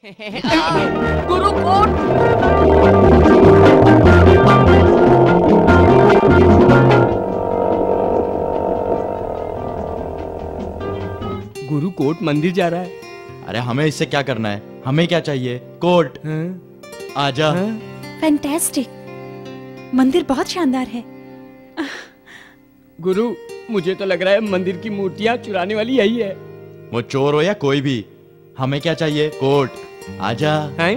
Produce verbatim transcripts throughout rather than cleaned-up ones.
गुरु coat. गुरु coat मंदिर जा रहा है। अरे हमें इससे क्या करना है? हमें क्या चाहिए? कोट। आजा। फैंटास्टिक, मंदिर बहुत शानदार है। गुरु मुझे तो लग रहा है मंदिर की मूर्तियां चुराने वाली यही है। वो चोर हो या कोई भी, हमें क्या चाहिए? कोट। आजा।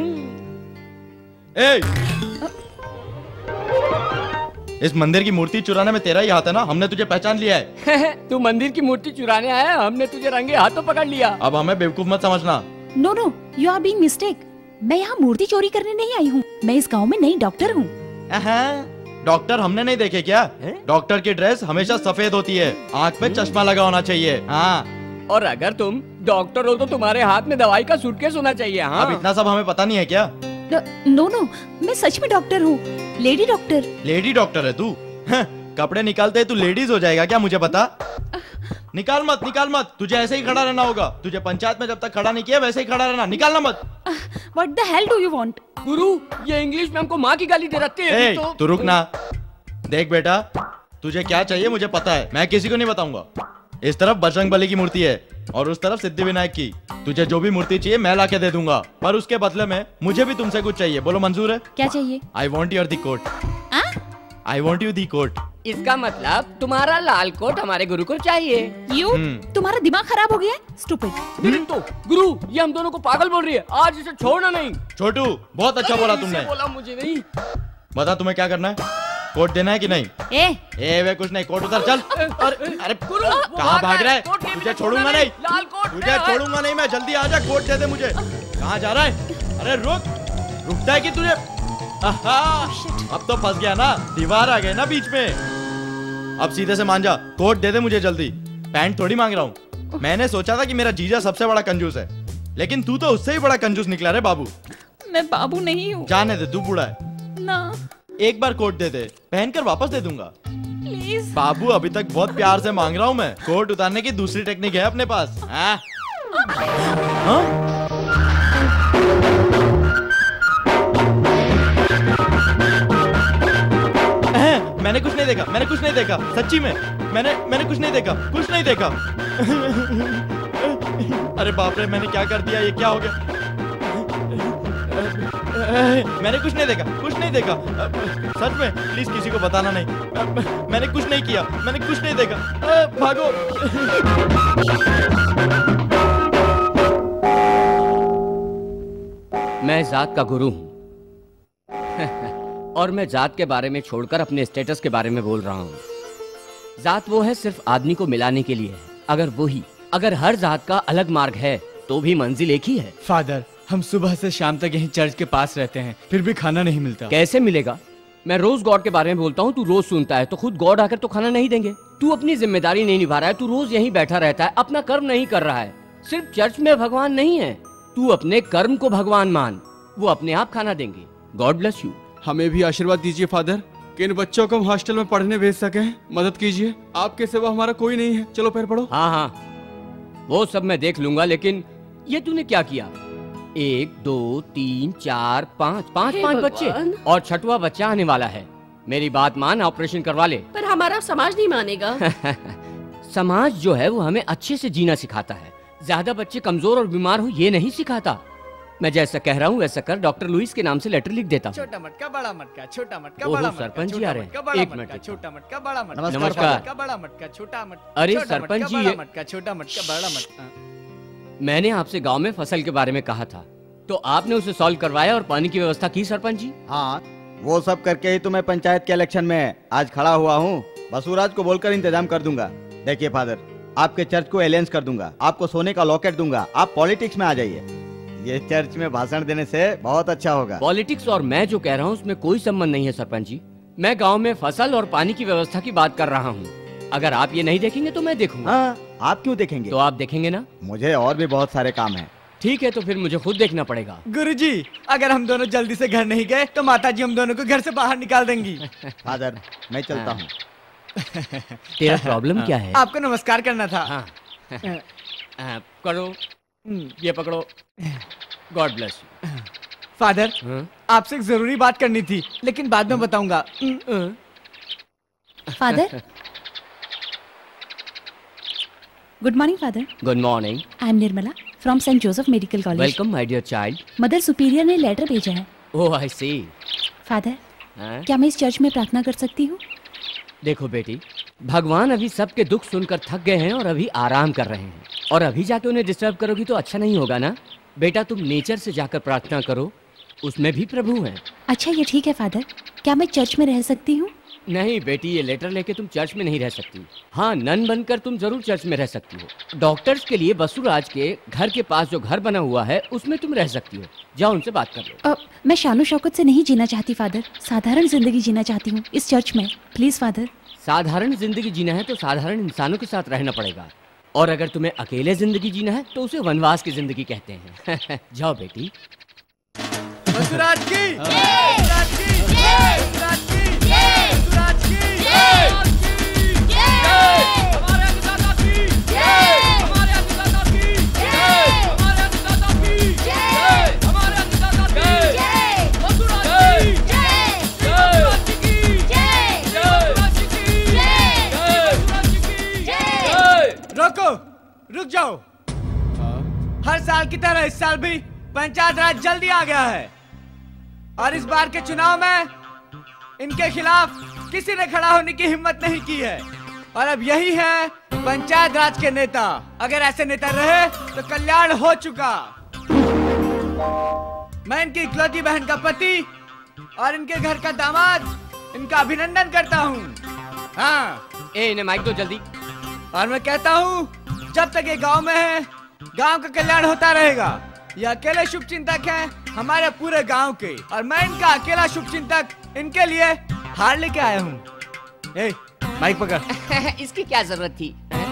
ए! इस मंदिर की मूर्ति चुराने में तेरा ही हाथ है ना? हमने तुझे पहचान लिया है। तू मंदिर की मूर्ति चुराने आया, हमने तुझे रंगे हाथों पकड़ लिया। अब हमें बेवकूफ मत समझना। No no, you are being mistake. मैं यहाँ मूर्ति चोरी करने नहीं आई हूँ। मैं इस गांव में नई डॉक्टर हूँ। डॉक्टर हमने नहीं देखे क्या? डॉक्टर की ड्रेस हमेशा सफेद होती है, आँख पे चश्मा लगा होना चाहिए। हाँ। और अगर तुम डॉक्टर हो तो तुम्हारे हाथ में दवाई का सूटकेस होना चाहिए। हाँ। अब इतना सब हमें पता नहीं है क्या? नो नो, मैं सच में डॉक्टर हूँ, लेडी डॉक्टर। लेडी डॉक्टर है तू? कपड़े निकालते ही तू लेडीज हो जाएगा क्या? मुझे पता। निकाल मत, निकाल मत, तुझे ऐसे ही खड़ा रहना होगा। तुझे पंचायत में जब तक खड़ा नहीं किया वैसे ही खड़ा रहना, निकालना मत। What the hell do you want? गुरु ये इंग्लिश में हमको माँ की गाली दे रखते हैं। तो... तू रुक ना। देख बेटा, तुझे क्या चाहिए मुझे पता है, मैं किसी को नहीं बताऊंगा। इस तरफ बजरंगबली की मूर्ति है और उस तरफ सिद्धिविनायक की। तुझे जो भी मूर्ति चाहिए मैं लाके दे दूंगा, पर उसके बदले में मुझे भी तुमसे कुछ चाहिए। बोलो मंजूर है? क्या चाहिए? I want your the coat. I want you the coat. इसका मतलब तुम्हारा लाल कोट हमारे गुरु को चाहिए। यू? तुम्हारा दिमाग खराब हो गया है? स्टूपिड। तो गुरु ये हम दोनों को पागल बोल रही है, आज इसे छोड़ना नहीं। छोटू बहुत अच्छा बोला तुमने। बोला मुझे नहीं। बता तुम्हें क्या करना है? कोट देना है कि नहीं? ए, ए वे कुछ नहीं, कोट उतर चल। अरे अरे कहाँ भाग रहा है? तुझे छोड़ूंगा नहीं, तुझे छोड़ूंगा नहीं मैं। जल्दी आजा, कोट दे दे मुझे। कहाँ जा रहा है? अरे रुक, रुकता है कि तुझे? अब तो फंस गया ना, दीवार आ गई ना बीच में। अब सीधे से मान जा, कोट दे दे मुझे जल्दी। पैंट थोड़ी मांग रहा हूँ। मैंने सोचा था कि मेरा जीजा सबसे बड़ा कंजूस है, लेकिन तू तो उससे ही बड़ा कंजूस निकला रे बाबू। मैं बाबू नहीं हूँ। जाने दे, तू बूढ़ा है ना। एक बार कोट दे दे, पहनकर वापस दे दूंगा। प्लीज बाबू, अभी तक बहुत प्यार से मांग रहा हूँ मैं। कोट उतारने की दूसरी टेक्निक है अपने पास। हाँ? हाँ? मैंने कुछ नहीं देखा, मैंने कुछ नहीं देखा, सच्ची में मैंने मैंने कुछ नहीं देखा, कुछ नहीं देखा। अरे बाप रे, मैंने क्या कर दिया? ये क्या हो गया? मैंने कुछ नहीं देखा, कुछ नहीं देखा, सच में। प्लीज किसी को बताना नहीं। मैंने कुछ नहीं किया, मैंने कुछ नहीं देखा। भागो। मैं जात का गुरु हूँ और मैं जात के बारे में छोड़कर अपने स्टेटस के बारे में बोल रहा हूँ। जात वो है सिर्फ आदमी को मिलाने के लिए है। अगर वही अगर हर जात का अलग मार्ग है तो भी मंजिल एक ही है। फादर, हम सुबह से शाम तक यहीं चर्च के पास रहते हैं, फिर भी खाना नहीं मिलता। कैसे मिलेगा? मैं रोज गॉड के बारे में बोलता हूँ, तू रोज सुनता है, तो खुद गॉड आकर तो खाना नहीं देंगे। तू अपनी जिम्मेदारी नहीं निभा रहा है, तू रोज यहीं बैठा रहता है, अपना कर्म नहीं कर रहा है। सिर्फ चर्च में भगवान नहीं है, तू अपने कर्म को भगवान मान, वो अपने आप खाना देंगे। God bless you. हमें भी आशीर्वाद दीजिए फादर, कि इन बच्चों को हम हॉस्टल में पढ़ने भेज सके। मदद कीजिए, आपके सिवा हमारा कोई नहीं है। चलो पैर पढ़ो। हाँ हाँ, वो सब मैं देख लूंगा, लेकिन ये तूने क्या किया? एक दो तीन चार पाँच पाँच पाँच बच्चे और छठवा बच्चा आने वाला है। मेरी बात मान, ऑपरेशन करवा ले। पर हमारा समाज नहीं मानेगा। समाज जो है वो हमें अच्छे से जीना सिखाता है, ज्यादा बच्चे कमजोर और बीमार हो ये नहीं सिखाता। मैं जैसा कह रहा हूँ वैसा कर। डॉक्टर लुइस के नाम से लेटर लिख देता हूँ। छोटा मटका बड़ा मटका, छोटा मटका ओहो, बड़ा मटका, सरपंच जी आ रहे हैं। एक मिनट। छोटा मटका बड़ा मटका, नमस्कार। बड़ा मटका, छोटा मटका। अरे सरपंच जी, ये मटका, छोटा मटका बड़ा मटका। मैंने आपसे गांव में फसल के बारे में कहा था, तो आपने उसे सॉल्व करवाया और पानी की व्यवस्था की सरपंच जी? हाँ, वो सब करके ही तो मैं पंचायत के इलेक्शन में आज खड़ा हुआ हूँ। बसूराज को बोलकर इंतजाम कर दूंगा। देखिए फादर, आपके चर्च को अलायंस कर दूंगा, आपको सोने का लॉकेट दूंगा, आप पॉलिटिक्स में आ जाइए। ये चर्च में भाषण देने से बहुत अच्छा होगा। पॉलिटिक्स और मैं जो कह रहा हूँ उसमें कोई संबंध नहीं है सरपंच जी। मैं गांव में फसल और पानी की व्यवस्था की बात कर रहा हूँ। अगर आप ये नहीं देखेंगे तो मैं देखूंगा। हाँ, आप क्यों देखेंगे? तो आप देखेंगे ना? मुझे और भी बहुत सारे काम हैं। ठीक है, तो फिर मुझे खुद देखना पड़ेगा। गुरुजी, अगर हम दोनों जल्दी से घर नहीं गए तो माताजी हम दोनों को घर से बाहर निकाल देंगी। फादर, मैं चलता हूँ। तेरा प्रॉब्लम क्या है? आपको नमस्कार करना था। हाँ। करो, ये पकड़ो। God bless you. फादर, हाँ? आपसे एक जरूरी बात करनी थी, लेकिन बाद में बताऊंगा। Father, good morning father. Good morning. I am Nirmala from Saint Joseph medical college. Welcome my dear child. Mother superior ने लेटर भेजा है। ओह आई सी। फादर, हाँ? क्या मैं इस चर्च में प्रार्थना कर सकती हूँ? देखो बेटी, भगवान अभी सबके दुख सुनकर थक गए हैं और अभी आराम कर रहे हैं, और अभी जाके उन्हें डिस्टर्ब करोगी तो अच्छा नहीं होगा ना। बेटा तुम नेचर से जाकर प्रार्थना करो, उसमें भी प्रभु हैं। अच्छा ये ठीक है फादर, क्या मैं चर्च में रह सकती हूँ? नहीं बेटी, ये लेटर लेके तुम चर्च में नहीं रह सकती। हाँ, नन बनकर तुम जरूर चर्च में रह सकती हो। डॉक्टर्स के लिए बसुराज के घर के पास जो घर बना हुआ है उसमें तुम रह सकती हो। जाओ उनसे बात कर लो। अ, मैं शानो शौकत से नहीं जीना चाहती फादर, साधारण जिंदगी जीना चाहती हूँ इस चर्च में, प्लीज फादर। साधारण जिंदगी जीना है तो साधारण इंसानों के साथ रहना पड़ेगा, और अगर तुम्हें अकेले जिंदगी जीना है तो उसे वनवास की जिंदगी कहते हैं। जाओ बेटी। बसुराज की बसुराज की बसुराज की बसुराज की हमारे अन्नदाता की हमारे अन्नदाता की हमारे अन्नदाता की हमारे अन्नदाता की बसुराज की बसुराज की बसुराज की। रोको, रुक जाओ। हर साल की तरह इस साल भी पंचायत राज जल्दी आ गया है, और इस बार के चुनाव में इनके खिलाफ किसी ने खड़ा होने की हिम्मत नहीं की है, और अब यही है पंचायत राज के नेता। अगर ऐसे नेता रहे तो कल्याण हो चुका। मैं इनकी इकलौती बहन का पति और इनके घर का दामाद इनका अभिनंदन करता हूँ। हाँ, ए इन्हें माइक दो जल्दी। और मैं कहता हूँ जब तक ये गांव में है, गांव का कल्याण होता रहेगा। ये अकेले शुभ चिंतक हैं हमारे पूरे गांव के, और मैं इनका अकेला शुभ चिंतक इनके लिए हार लेके आया हूँ। ए, माइक पकड़। इसकी क्या जरूरत थी?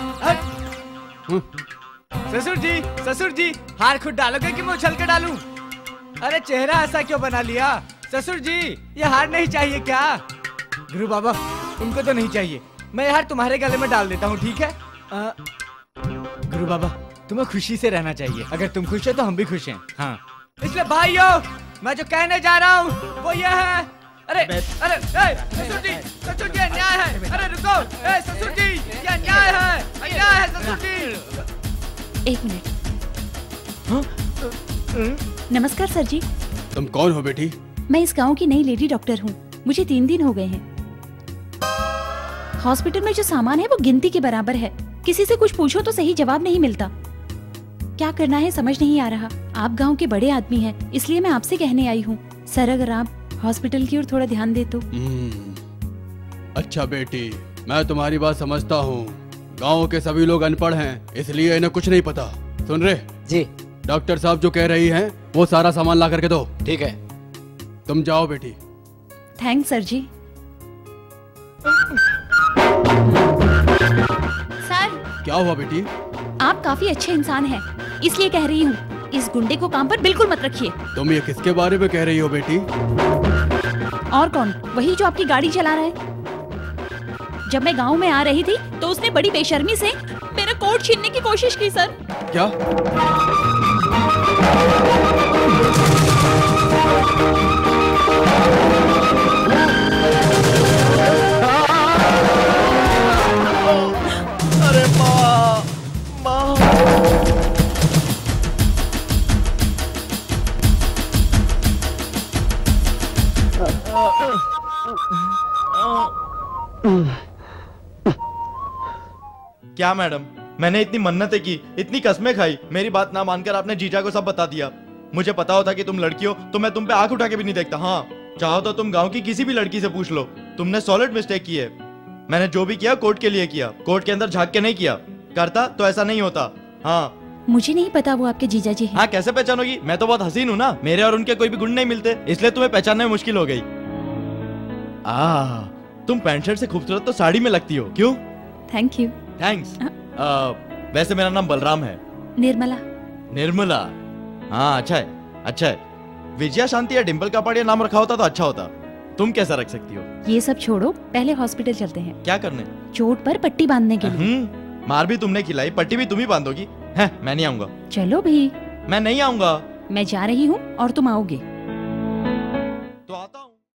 ससुर जी, ससुर जी, हार खुद डालोगे कि मैं उछल के डालूं? अरे चेहरा ऐसा क्यों बना लिया? ससुर जी, ये हार नहीं चाहिए क्या? गुरु बाबा, उनको तो नहीं चाहिए, मैं हार तुम्हारे गले में डाल देता हूँ, ठीक है? आ, गुरु बाबा, तुम्हें खुशी से रहना चाहिए। अगर तुम खुश हो तो हम भी खुश हैं। हाँ, इसलिए भाइयों, मैं जो कहने जा रहा हूँ वो ये है। अरे अरे ए, ससुर जी, ससुर जी अन्याय है। अरे रुको, ए, ससुर जी, ये अन्याय है, अन्याय है ससुर जी। एक मिनट। नमस्कार सर जी। तुम कौन हो बेटी? मैं इस गांव की नई लेडी डॉक्टर हूँ। मुझे तीन दिन हो गए हैं। हॉस्पिटल में जो सामान है वो गिनती के बराबर है। किसी से कुछ पूछो तो सही जवाब नहीं मिलता। क्या करना है समझ नहीं आ रहा। आप गांव के बड़े आदमी हैं, इसलिए मैं आपसे कहने आई हूँ। सर, अगर आप हॉस्पिटल की ओर थोड़ा ध्यान दे तो। अच्छा बेटी, मैं तुम्हारी बात समझता हूँ। गांव के सभी लोग अनपढ़ हैं, इसलिए इन्हें कुछ नहीं पता। सुन रहे जी? डॉक्टर साहब जो कह रही हैं वो सारा सामान ला करके दो। ठीक है। तुम जाओ बेटी। थैंक्स सर जी। सर, क्या हुआ बेटी? आप काफी अच्छे इंसान हैं, इसलिए कह रही हूँ इस गुंडे को काम पर बिल्कुल मत रखिए। तुम ये किसके बारे में कह रही हो बेटी? और कौन? वही जो आपकी गाड़ी चला रहा है। जब मैं गांव में आ रही थी तो उसने बड़ी बेशर्मी से मेरा कोट छीनने की कोशिश की सर। क्या? अरे माँ, माँ। क्या मैडम, मैंने इतनी मन्नतें की, इतनी कस्में खाई, मेरी बात ना मानकर आपने जीजा को सब बता दिया। मुझे पता होता कि तुम लड़की हो तो मैं तुम पे आंख उठा के भी नहीं देखता। हाँ, चाहो तो तुम गांव की किसी भी लड़की से पूछ लो। तुमने सॉलिड मिस्टेक की है। मैंने जो भी किया कोर्ट के लिए किया, कोर्ट के अंदर झांक के नहीं किया। करता तो ऐसा नहीं होता। हाँ, मुझे नहीं पता वो आपके जीजा जी हैं। हाँ, कैसे पहचानोगी? मैं तो बहुत हसीन हूँ ना, मेरे और उनके कोई भी गुण नहीं मिलते, इसलिए तुम्हें पहचानने में मुश्किल हो गई। आ, तुम पैंट शर्ट से खूबसूरत तो साड़ी में लगती हो। क्यों? Thank you. थैंक्स। वैसे मेरा नाम बलराम है। निर्मला। निर्मला? हाँ, अच्छा है, अच्छा है। विजया शांति या डिम्पल कापाड़िया नाम रखा होता तो अच्छा होता। तुम कैसा रख सकती हो? ये सब छोड़ो, पहले हॉस्पिटल चलते हैं। क्या करने? चोट पर पट्टी बांधने के लिए। मार भी तुमने खिलाई, पट्टी भी तुम ही बांधोगी। हैं, मैं नहीं आऊंगा। चलो भी। मैं नहीं आऊंगा। मैं जा रही हूँ और तुम आओगे। तो आता